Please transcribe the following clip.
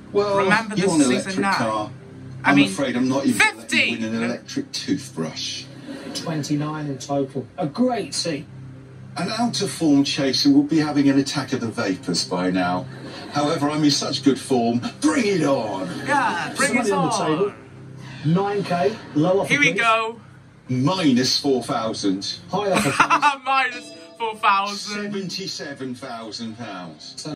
Well, remember you this want an season electric 9? car. I I'm mean, afraid I'm not even 50! letting you win an electric toothbrush. 29 in total. A great scene. An out-of-form chaser will be having an attack of the vapours by now. However, I'm in such good form. Bring it on! Yeah, bring it Somebody on the table. on! 9k, low offer. Here we please. go. Minus 4,000. High offer. Please. Minus 4,000. £77,000.